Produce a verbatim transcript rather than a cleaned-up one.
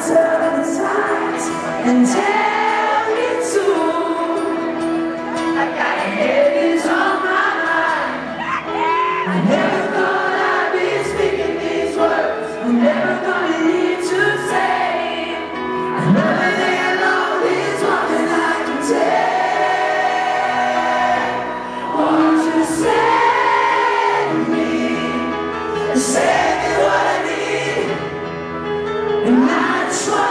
And tell me to, I got heaviness on my mind. I never thought I'd be speaking these words. I never thought I need to say. Another day alone is more than I can take. Won't you save me? Save me what I need, and I try.